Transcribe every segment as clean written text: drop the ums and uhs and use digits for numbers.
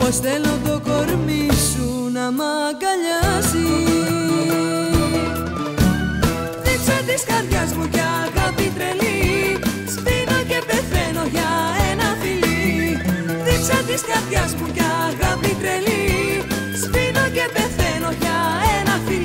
πως θέλω το κορμί σου να μ' αγκαλιάζει. Δίψα της καρδιάς μου κι αγάπη τρελή, σβήνω και πεθαίνω για ένα φιλί. Δίψα της καρδιάς μου κι αγάπη τρελή, σβήνω και πεθαίνω για ένα φιλί.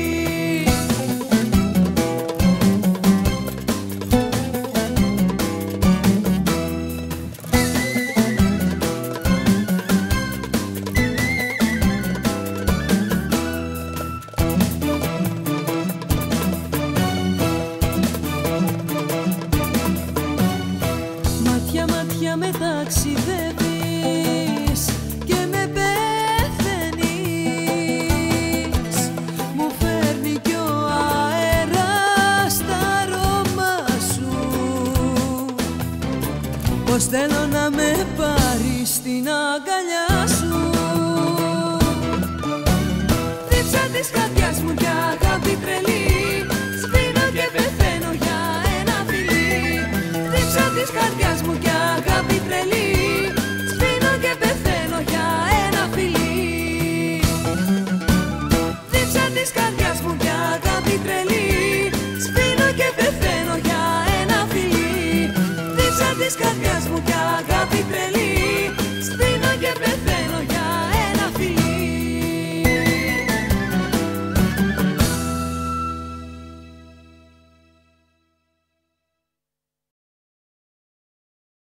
Μάτια με ταξιδεύεις και με πεθαίνεις. Μου φέρνει κι ο αέρας τα αρώμα σου, πως θέλω να με πάρεις στην αγκαλιά σου. Δίψα της καρδιάς μου κι αγάπη τρελή, σβήνω και πεθαίνω για ένα φιλί. Δίψα της καρδιάς μου κι αγάπη τρελή, σβήνω και πεθαίνω για ένα φιλί. Δίψα της καρδιάς μου κι αγάπη τρελή, σβήνω και πεθαίνω για ένα φιλί. Δίψα της καρδιάς μου κι αγάπη τρελή.